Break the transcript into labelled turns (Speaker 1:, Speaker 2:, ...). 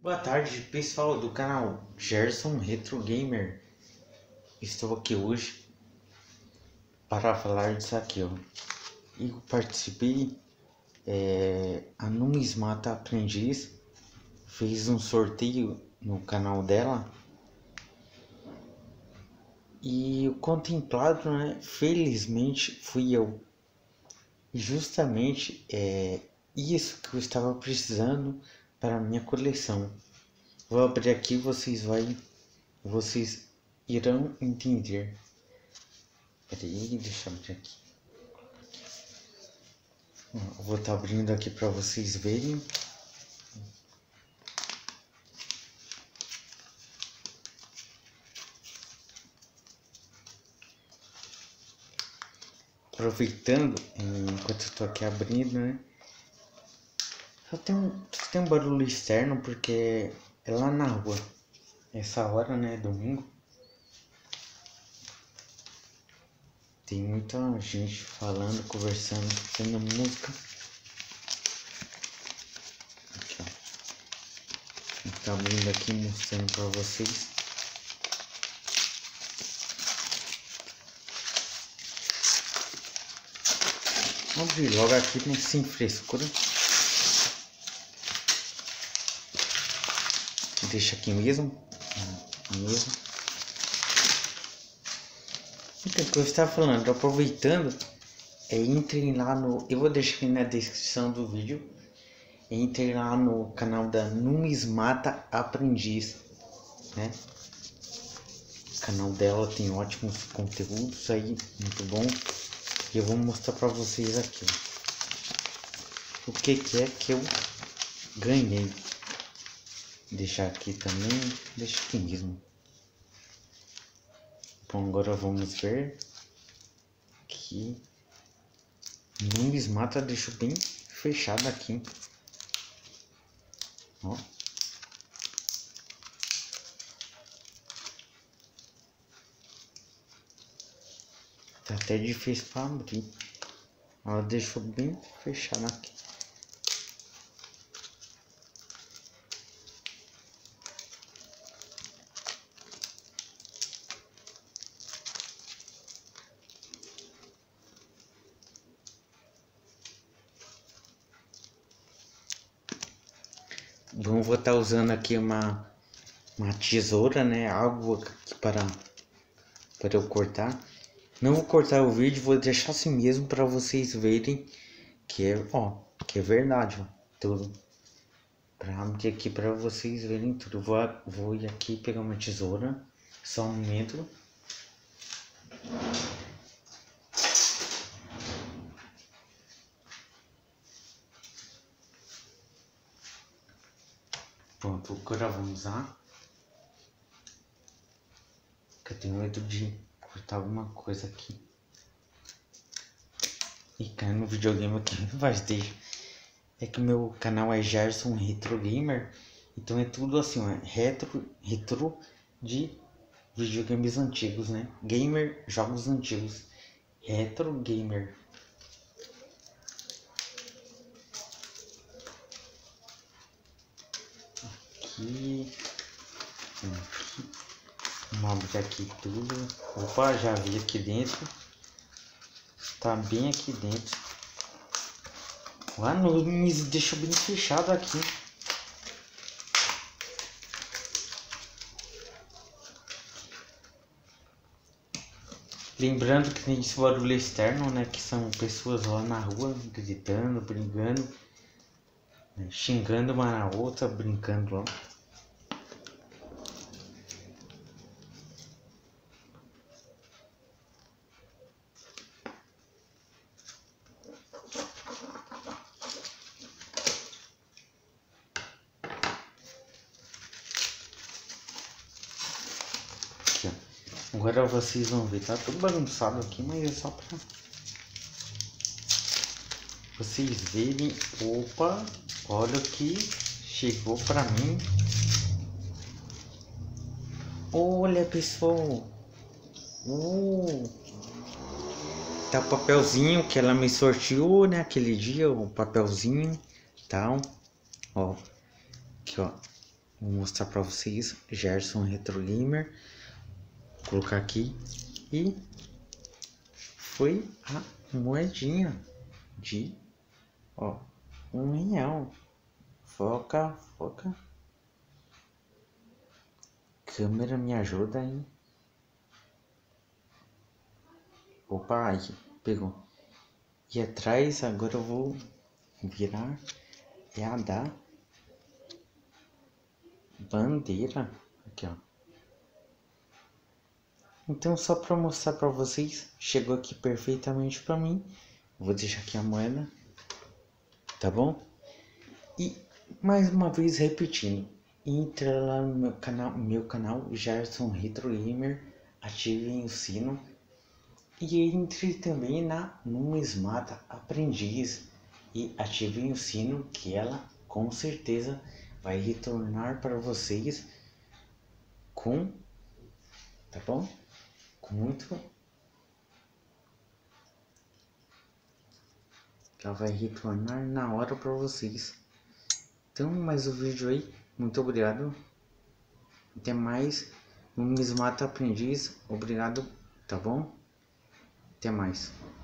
Speaker 1: Boa tarde, pessoal do canal Gerson Retro Gamer. Estou aqui hoje para falar disso aqui, ó. Eu participei, a Numismata Aprendiz fez um sorteio no canal dela e o contemplado, né, felizmente fui eu. E justamente isso que eu estava precisando para a minha coleção. Vou abrir aqui, vocês irão entender. Peraí, deixa eu abrir aqui. Eu vou estar abrindo aqui para vocês verem. Aproveitando, enquanto eu estou aqui abrindo, né? Só tem um barulho externo porque é lá na rua. Essa hora, né? Domingo. Tem muita gente falando, conversando, fazendo música. Aqui, ó. Vou estar abrindo aqui mostrando para vocês. Vou abrir logo aqui, né? Sem frescura. Deixa aqui mesmo. Então, o que eu estava falando, aproveitando, entrem lá no... Eu vou deixar aqui na descrição do vídeo. Entrem lá no canal da Numismata Aprendiz, né? O canal dela tem ótimos conteúdos aí, muito bom. E eu vou mostrar para vocês aqui, ó, o que é que eu ganhei. Deixar aqui também, deixa aqui mesmo. Bom, agora vamos ver que Numismata deixou bem fechado aqui, ó. Tá até difícil para abrir. Ela deixou bem fechado aqui. Bom, vou estar usando aqui uma tesoura, né? Algo aqui para eu cortar. Não vou cortar o vídeo, vou deixar assim mesmo para vocês verem que é, ó, que é verdade, ó, tudo. Para abrir aqui para vocês verem tudo. Vou ir aqui pegar uma tesoura, só um momento. Pronto, agora vamos lá. Que eu tenho medo de cortar alguma coisa aqui e cair no videogame aqui, mas deixa. É que meu canal é Gerson Retro Gamer, então é tudo assim, ó, retro de videogames antigos, né? Gamer, jogos antigos, Retro Gamer. Aqui, vamos abrir aqui tudo. Opa, já vi aqui dentro. Tá bem aqui dentro. Lá no deixa bem fechado aqui. Lembrando que tem esse barulho externo, né? Que são pessoas lá na rua gritando, brigando, né, xingando uma na outra, brincando lá. Aqui, ó. Agora vocês vão ver, tá tudo bagunçado aqui, mas é só pra vocês verem. Opa, olha o que chegou pra mim. Olha, pessoal, tá o papelzinho que ela me sorteou, né, aquele dia, o papelzinho, tal, ó, aqui, ó, Vou mostrar para vocês, Gerson Retro Gamer. Vou colocar aqui e foi a moedinha de, ó, R$1. Foca, foca. Câmera, me ajuda aí. Opa, aí, pegou. E atrás, agora eu vou virar, é a da bandeira. Aqui, ó. Então, só para mostrar para vocês, chegou aqui perfeitamente para mim. Vou deixar aqui a moeda, tá bom? E mais uma vez repetindo, entra lá no meu canal Gerson Retro Gamer, ativem o sino e entre também na Numismata Aprendiz e ativem o sino, que ela com certeza vai retornar para vocês com, tá bom? Com muito, ela vai retornar na hora para vocês. Então, mais um vídeo aí, muito obrigado, até mais. Numismata Aprendiz, obrigado, tá bom? Até mais.